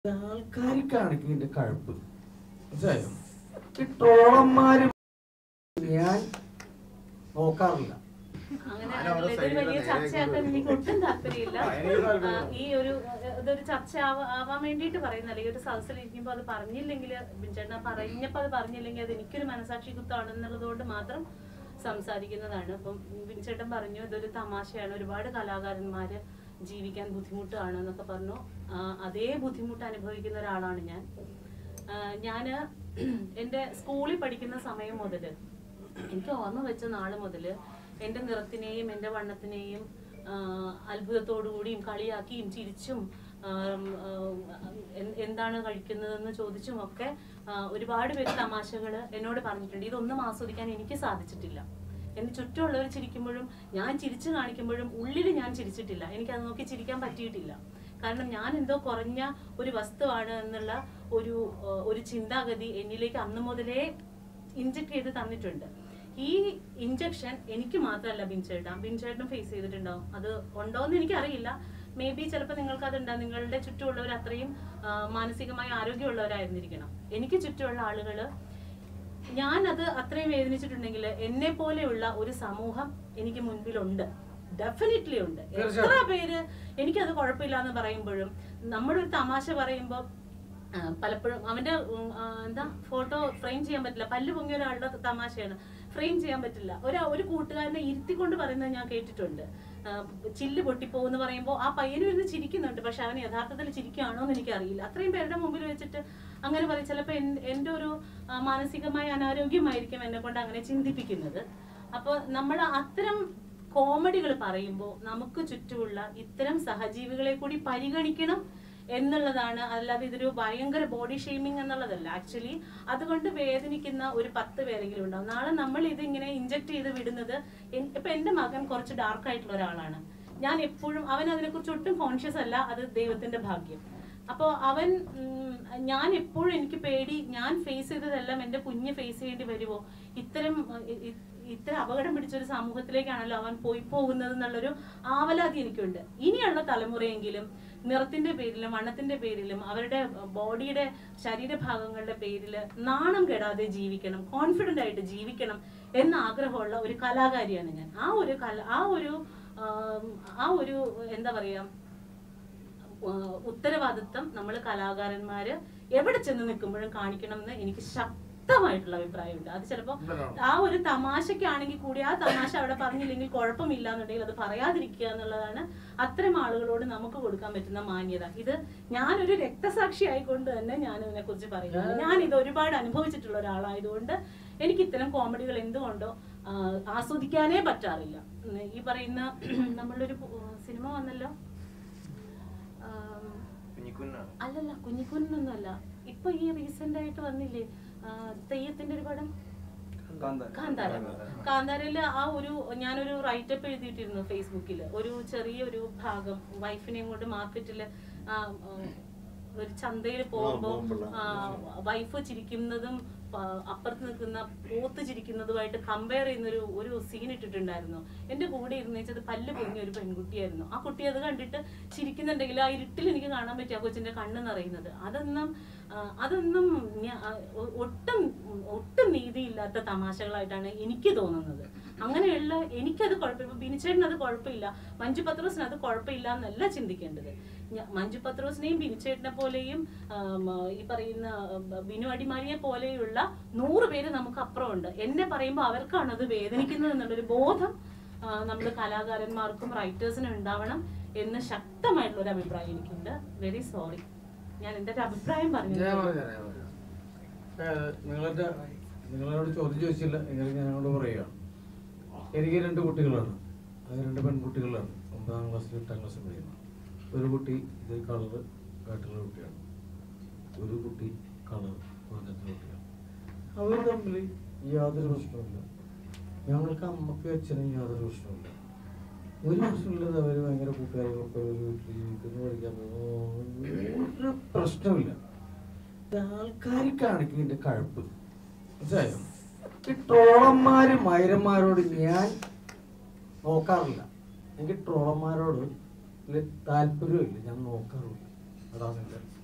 ആൾക്കാര് കാണിക്കുന്നതിന്റെ കഴപ്പ് ഈ ട്രോളന്മാര് ഞാൻ നോക്കാറില്ല. വലിയ ചർച്ചയാക്കാൻ എനിക്ക് ഒട്ടും താല്പര്യമില്ല. ഈ ഇതൊരു ചർച്ച ആവാൻ വേണ്ടിയിട്ട് പറയുന്നല്ല. ഈ ഒരു സദസ്സിലിരിക്കുമ്പോൾ അത് പറഞ്ഞില്ലെങ്കിൽ, ബിൻചേട്ടൻ പറഞ്ഞപ്പോ അത് പറഞ്ഞില്ലെങ്കിൽ അത് എനിക്കൊരു മനസാക്ഷി കുത്താണെന്നുള്ളതുകൊണ്ട് മാത്രം സംസാരിക്കുന്നതാണ്. അപ്പം ബിൻചേട്ടൻ പറഞ്ഞു ഇതൊരു തമാശയാണ്, ഒരുപാട് കലാകാരന്മാര് ജീവിക്കാൻ ബുദ്ധിമുട്ടാണ് എന്നൊക്കെ പറഞ്ഞു. അതേ ബുദ്ധിമുട്ട് അനുഭവിക്കുന്ന ഒരാളാണ് ഞാന് എൻ്റെ സ്കൂളിൽ പഠിക്കുന്ന സമയം മുതൽ, എനിക്ക് ഓർമ്മ വെച്ച നാള് മുതൽ എൻ്റെ നിറത്തിനെയും എൻ്റെ വണ്ണത്തിനെയും അത്ഭുതത്തോടുകൂടിയും കളിയാക്കിയും ചിരിച്ചും എന്താണ് കഴിക്കുന്നതെന്ന് ചോദിച്ചും ഒക്കെ ഒരുപാട് പേര് തമാശകൾ എന്നോട് പറഞ്ഞിട്ടുണ്ട്. ഇതൊന്നും ആസ്വദിക്കാൻ എനിക്ക് സാധിച്ചിട്ടില്ല. എന്നെ ചുറ്റുമുള്ളവർ ചിരിക്കുമ്പോഴും ഞാൻ ചിരിച്ചു കാണിക്കുമ്പോഴും ഉള്ളിൽ ഞാൻ ചിരിച്ചിട്ടില്ല. എനിക്കത് നോക്കി ചിരിക്കാൻ പറ്റിയിട്ടില്ല. കാരണം ഞാൻ എന്തോ കുറഞ്ഞ ഒരു വസ്തുവാണ് എന്നുള്ള ഒരു ചിന്താഗതി എന്നിലേക്ക് അന്ന് മുതലേ ഇൻജക്ട് ചെയ്ത് തന്നിട്ടുണ്ട്. ഈ ഇഞ്ചക്ഷൻ എനിക്ക് മാത്രമല്ല ബിൻചേട്ടനും ഫേസ് ചെയ്തിട്ടുണ്ടാവും. അത് ഉണ്ടോയെന്ന് എനിക്കറിയില്ല. മേ ബി ചിലപ്പോൾ നിങ്ങൾക്ക് അതുണ്ടാവും. നിങ്ങളുടെ ചുറ്റുമുള്ളവർ അത്രയും മാനസികമായി ആരോഗ്യമുള്ളവരായിരുന്നിരിക്കണം. എനിക്ക് ചുറ്റുമുള്ള ആളുകൾ, ഞാനത് അത്രയും വേദനിച്ചിട്ടുണ്ടെങ്കിൽ എന്നെ പോലെയുള്ള ഒരു സമൂഹം എനിക്ക് മുൻപിലുണ്ട്, ഡെഫിനറ്റ്ലി ഉണ്ട്. എത്ര പേര് എനിക്കത് കുഴപ്പമില്ല എന്ന് പറയുമ്പോഴും, നമ്മളൊരു തമാശ പറയുമ്പോൾ പലപ്പോഴും അവന്റെ ഫോട്ടോ ഫ്രെയിം ചെയ്യാൻ പറ്റില്ല. പല്ല് പൊങ്ങിയ ഒരാളുടെ തമാശയാണ്, ഫ്രെയിം ചെയ്യാൻ പറ്റില്ല. ഒരു കൂട്ടുകാരനെ ഇരുത്തിക്കൊണ്ട് പറയുന്നത് ഞാൻ കേട്ടിട്ടുണ്ട്. ചില്ല് പൊട്ടിപ്പോന്ന് പറയുമ്പോൾ ആ പയ്യനും ഇരുന്ന് ചിരിക്കുന്നുണ്ട്, പക്ഷെ അവൻ യഥാർത്ഥത്തിൽ ചിരിക്കുകയാണോ എന്ന് എനിക്കറിയില്ല. അത്രയും പേരുടെ മുമ്പിൽ വെച്ചിട്ട് അങ്ങനെ പറയും. ചിലപ്പോൾ എൻ്റെ ഒരു മാനസികമായ അനാരോഗ്യമായിരിക്കും എന്നെ കൊണ്ട് അങ്ങനെ ചിന്തിപ്പിക്കുന്നത്. അപ്പോൾ നമ്മൾ അത്തരം കോമഡികൾ പറയുമ്പോൾ നമുക്ക് ചുറ്റുമുള്ള ഇത്തരം സഹജീവികളെ കൂടി പരിഗണിക്കണം എന്നുള്ളതാണ്. അല്ലാതെ ഇതൊരു ഭയങ്കര ബോഡി ഷെയ്മിങ് എന്നുള്ളതല്ല. ആക്ച്വലി അതുകൊണ്ട് വേദനിക്കുന്ന ഒരു 10 പേരെങ്കിലും ഉണ്ടാവും. നാളെ നമ്മൾ ഇതിങ്ങനെ ഇൻജക്ട് ചെയ്ത് വിടുന്നത്, ഇപ്പൊ എൻ്റെ മകൻ കുറച്ച് ഡാർക്ക് ആയിട്ടുള്ള ഒരാളാണ്. ഞാൻ എപ്പോഴും, അവൻ അതിനെക്കുറിച്ച് ഒട്ടും കോൺഷ്യസ് അല്ല, അത് ദൈവത്തിന്റെ ഭാഗ്യം. അപ്പോൾ ഞാൻ എപ്പോഴും, എനിക്ക് പേടി, ഞാൻ ഫേസ് ചെയ്തതെല്ലാം എൻ്റെ കുഞ്ഞ് ഫേസ് ചെയ്യേണ്ടി വരുമോ, ഇത്ര അപകടം പിടിച്ചൊരു സമൂഹത്തിലേക്കാണല്ലോ അവൻ പോയി പോകുന്നത് എന്നുള്ളൊരു ആവലാതി എനിക്കുണ്ട്. ഇനിയുള്ള തലമുറയെങ്കിലും നിറത്തിന്റെ പേരിലും വണ്ണത്തിന്റെ പേരിലും അവരുടെ ബോഡിയുടെ ശരീരഭാഗങ്ങളുടെ പേരിൽ നാണം കെടാതെ ജീവിക്കണം, കോൺഫിഡന്റ് ആയിട്ട് ജീവിക്കണം എന്ന ആഗ്രഹമുള്ള ഒരു കലാകാരിയാണ് ഞാൻ. ആ ഒരു എന്താ പറയാ, ഉത്തരവാദിത്വം നമ്മൾ കലാകാരന്മാര് എവിടെ ചെന്ന് നിൽക്കുമ്പോഴും കാണിക്കണം എന്ന് എനിക്ക് ശക്തമായിട്ടുള്ള അഭിപ്രായമുണ്ട്. അത് ചിലപ്പോൾ ആ ഒരു തമാശക്കാണെങ്കിൽ കൂടി ആ തമാശ അവിടെ പറഞ്ഞില്ലെങ്കിൽ കുഴപ്പമില്ല എന്നുണ്ടെങ്കിൽ അത് പറയാതിരിക്കുക എന്നുള്ളതാണ് അത്തരം ആളുകളോട് നമുക്ക് കൊടുക്കാൻ പറ്റുന്ന മാന്യത. ഇത് ഞാനൊരു രക്തസാക്ഷി ആയിക്കൊണ്ട് തന്നെ ഞാൻ ഇതിനെ കുറിച്ച് പറയുന്നത്. ഞാൻ ഇത് ഒരുപാട് അനുഭവിച്ചിട്ടുള്ള ഒരാളായതുകൊണ്ട് എനിക്ക് ഇത്തരം കോമഡികൾ എന്തുകൊണ്ടോ ആസ്വദിക്കാനേ പറ്റാറില്ല. ഈ പറയുന്ന നമ്മളൊരു സിനിമ വന്നല്ലോ, അല്ലല്ല കുഞ്ഞിക്കുഞ്ഞൊന്നും അല്ല, ഇപ്പൊ ഈ റീസെന്റ് ആയിട്ട് വന്നില്ലേ തെയ്യത്തിന്റെ ഒരു പടം, കാന്താരയില് ഞാനൊരു റൈറ്റപ്പ് എഴുതിയിട്ടിരുന്നു ഫേസ്ബുക്കില്. ഒരു ചെറിയൊരു ഭാഗം വൈഫിനെയും കൊണ്ട് മാർക്കറ്റില് ഒരു ചന്തയിൽ പോകുമ്പോ വൈഫ് ചിരിക്കുന്നതും അപ്പുറത്ത് നിൽക്കുന്ന പോത്ത് ചിരിക്കുന്നതുമായിട്ട് കമ്പയർ ചെയ്യുന്ന ഒരു സീൻ ഇട്ടിട്ടുണ്ടായിരുന്നു. എന്റെ കൂടെ ഇരുന്നേച്ചത് പല്ല് പൊങ്ങിയ ഒരു പെൺകുട്ടിയായിരുന്നു. ആ കുട്ടി അത് കണ്ടിട്ട് ചിരിക്കുന്നുണ്ടെങ്കിൽ ആ ഇരുട്ടിൽ എനിക്ക് കാണാൻ പറ്റിയ ആ കൊച്ചിന്റെ കണ്ണ് നിറയുന്നത്. അതൊന്നും ഒട്ടും നീതിയില്ലാത്ത തമാശകളായിട്ടാണ് എനിക്ക് തോന്നുന്നത്. അങ്ങനെയുള്ള എനിക്കത് കുഴപ്പമില്ല, ബിനിച്ചേട്ടന് അത് കുഴപ്പമില്ല, മഞ്ജു പത്രോസിന് അത് കുഴപ്പമില്ല എന്നല്ല ചിന്തിക്കേണ്ടത്. മഞ്ജു പത്രോസിനെയും ബിനിച്ചേട്ടനെ പോലെയും ഈ പറയുന്ന ബിനു അടിമാലിയെ പോലെയുള്ള 100 പേര് നമുക്ക് അപ്പുറമുണ്ട്. എന്നെ പറയുമ്പോൾ അവർക്കാണ് അത് വേദനിക്കുന്നത് എന്നുള്ളൊരു ബോധം നമ്മൾ കലാകാരന്മാർക്കും റൈറ്റേഴ്സിനും ഉണ്ടാവണം എന്ന് ശക്തമായിട്ടുള്ള ഒരു അഭിപ്രായം എനിക്കുണ്ട്. വെരി സോറി, ഞാൻ എൻ്റെ ഒരു അഭിപ്രായം പറഞ്ഞു. നിങ്ങളോട് ചോദ്യം ചോദിച്ചില്ല എങ്കിലും ഞങ്ങളോട് പറയുകയാണ്. എനിക്ക് 2 കുട്ടികളാണ്, അത് 2 പെൺകുട്ടികളാണ്. 9ാം ക്ലാസ്സിൽ 8ാം ക്ലാസ്സിൽ പഠിക്കുന്നത്. ഒരു കുട്ടി ഇത് കളറ് കാട്ടുള്ള കുട്ടിയാണ്, ഒരു കുട്ടി കളർ കുറഞ്ഞിട്ടുള്ള കുട്ടിയാണ്. അവർ തമ്മിൽ യാതൊരു പ്രശ്നവുമില്ല. ഞങ്ങൾക്ക് അമ്മയ്ക്കും അച്ഛനും യാതൊരു പ്രശ്നവുമില്ല, ഒരു പ്രശ്നമില്ലാതെ അവർ ഭയങ്കര കൂട്ടുകാരികളൊക്കെ ഒരു വീട്ടിൽ ജീവിക്കുന്നു, പഠിക്കാൻ പോകുന്നു, ഒരു പ്രശ്നമില്ല. ആൾക്കാർ കാണിക്കുന്നതിന്റെ കഴപ്പ് മനസ്സിലായോ? ഈ ട്രോളന്മാര് മൈരന്മാരോട് ഞാൻ നോക്കാറില്ല. എനിക്ക് ട്രോളന്മാരോട് താല്പര്യമില്ല, ഞാൻ നോക്കാറില്ല. അതാണ് എൻ്റെ